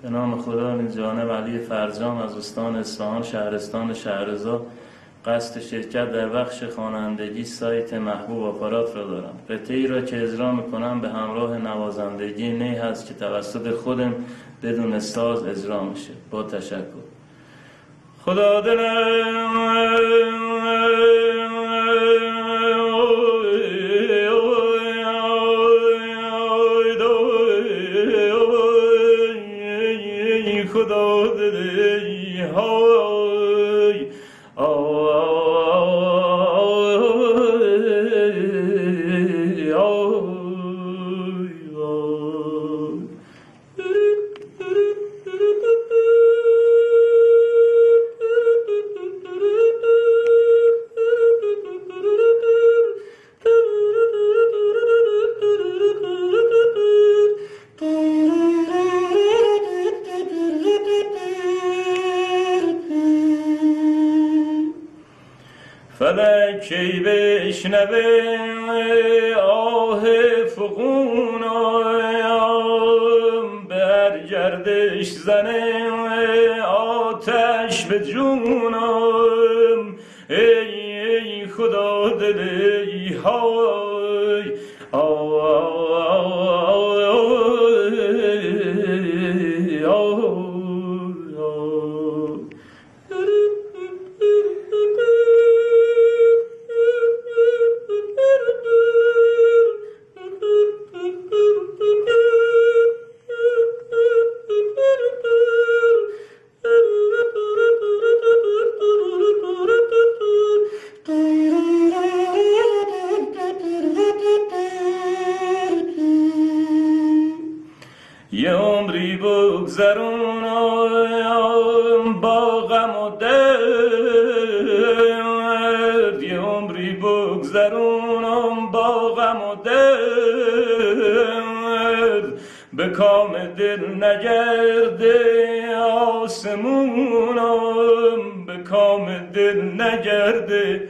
به نام خدا. جانب علی فرجام از استان اصفهان، شهرستان شهرضا، قصد شرکت در بخش خوانندگی سایت محبوب آپارات را دارم. قطعه‌ای را که اجرا میکنم به همراه نوازندگی نی هست که توسط خودم بدون ساز اجرا میشه. با تشکر. خدا دلم خدا دلی های فلک کی بشنوه آه فغونم، بر گردش زنه آتش به جونم. ای خدا دلی های یه عمری بگذرونم با غم و درد، یه عمری بگذرونم با غم و درد، به کام دل نگرده آسمونم، به کام دل نگرده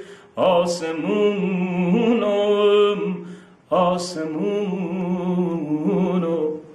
آسمونم، آسمونم.